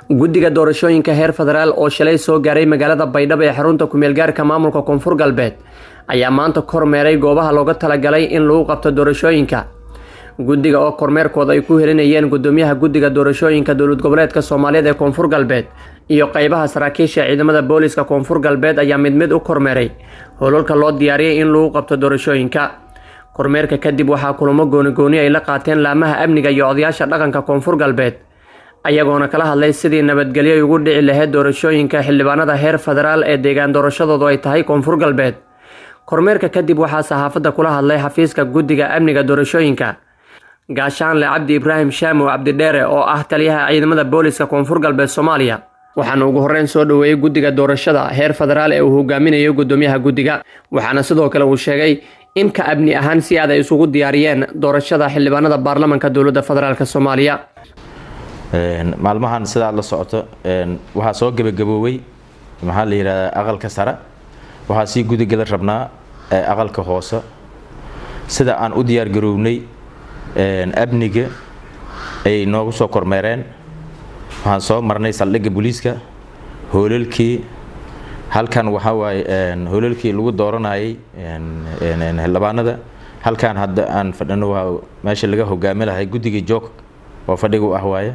Guddiga Doorashooyinka heer federaal oo shalay soo gaaray magaalada Baydhabo ee xarunta ku meel gaarka maamulka Koonfur Galbeed ayaa maanta kormeeray goobaha looga talagalay in lagu qabto doorashooyinka. Guddiga oo kormeerkooda ay ku helinayeen gudoomiyaha Guddiga Doorashooyinka dowlad goboleedka Soomaaliyeed ee Koonfur Galbeed iyo qaybaha saraakiisha ciidamada booliska Koonfur Galbeed ayaa mid u kormeeray howlka loo diyaariyay in lagu qabto doorashooyinka. Kormeerka kadib waxaa kulamo gooni ay la qaateen laamaha amniga iyo odayaasha dhaqanka Koonfur Galbeed ayagoona kala hadlay sidii nabadgelyo ugu dhici lahayd doorashooyinka xildhibaanada heer federaal ee deegaan doorashadoodu ay tahay Koonfur Galbeed. Kormeerka kadib waxaa saxaafadda kula hadlay xafiiska Guddiga Amniga Doorashooyinka Gaashaanle Cabdi Ibraahim Shaamo Cabdi Dheere oo ah taliyaha ciidamada booliska Koonfur Galbeed Soomaaliya. waxaana ugu horeyn soo dhaweeyay Guddiga Doorashada heer federaal ee uu hogaaminayo gudoomiyaha guddiga. waxaana sidoo kale uu sheegay in ka amni ahaan si aad ay isugu diyaariyeen doorashada xildhibaanada baarlamaanka dowladda federaalka Soomaaliya. maalmahan sida la socoto waxa soo gabagaboobay maxaa la yiraahdaa aqalka sare waxa si gudiga rabnaa aqalka hoose sida aan u diyaar garownay amniga ay noogu soo kormeereen waxaan soo marnay saldhigga booliska hoolalkii halkan waxa waay hoolalkii lagu dooranayay xildhibaanada halkan hadda aan fadhino waa meesha laga hogaamilahay guddiga joog oo fadhigu ah waaye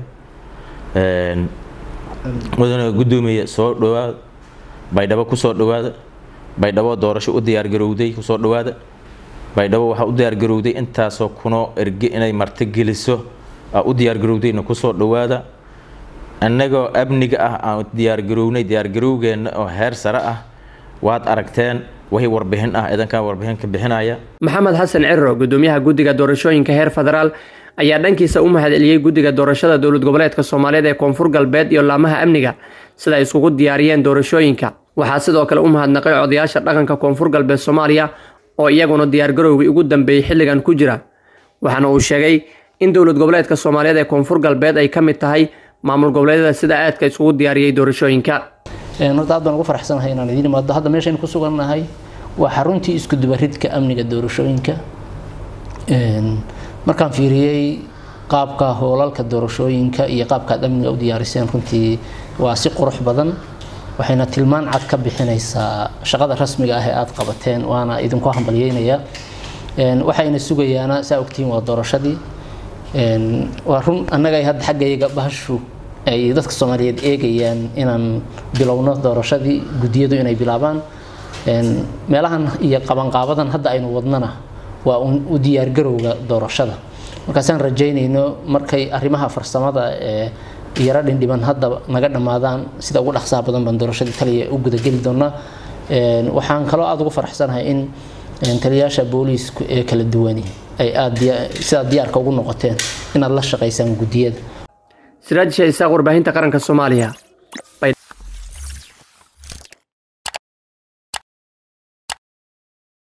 mudane gudoomiye soo dhawaad Baydhabo ku soo dhawaad Baydhabo doorasho u diyaar garowday ku soo dhawaad Baydhabo waxa u diyaar garowday intaasoo kuno erge inay marti geliso u diyaar garowdayna ku soo dhawaada annagoo amniga ah aan diyaar garownay diyaar garowgeena oo heer sare ah waad aragteen waxay warbixin ah idanka warbixin ka bixinaya Maxamed Xasan Cirro gudoomiyaha Guddiga Doorashooyinka heer federaal ayaa dhankiisa u mahadceliyay Guddiga Doorashada dowlad goboleedka Soomaaliyeed ee Koonfur Galbeed iyo laamaha amniga sida ay isugu diyaariyeen doorashooyinka. waxaa sidoo kale u mahadnaqay odayaasha dhaqanka Koonfur Galbeed Soomaaliya oo iyaguna diyaar garowgii ugu dambeeyay xilligan ku jira. waxaana uu sheegay in dowlad goboleedka Soomaaliyeed ee Koonfur Galbeed ay kamid tahay maamul goboleedyada sida aadka isugu diyaariyay doorashooyinka. Horta baan ugu faraxsanahay inaan idin imaado hadda meeshaan ku sugannahay waa xaruntii isku dubaridka amniga doorashooyinka. markaan fiiriyay qaabka howlalka doorashooyinka iyo qaabka amniga u diyaariseen runtii waa si qurux badan waxayna tilmaan cad ka bixinaysaa shaqada rasmiga ah ee aad qabateen waana idinku hambalyeynaya. waxayna sugayaana saa ogtiin waa doorashadii waa run annaga hadda xaggayga bahashu ay dadka Soomaaliyeed eegayaan inaan bilowno doorashadii gudiyadu inay bilaabaan meelahan iyo qabanqaabadan hadda aynu wadnana waa u diyaar garowga doorashada. markaasaan rajaynayno markay arrimaha farsamada ee yara dhindhiban hadda naga dhamaadaan sida ugu dhaqsaha badan baan doorashada taliya u guda gali doonaa. waxaan kaloo aad ugu faraxsanahay in taliyaasha booliisku ee kala duwan ay aad sida diyaarka ugu noqoteen inaad la shaqeysaan gudiyada. Siraaj Sheikh Warbaahinta Qaranka Soomaaliya.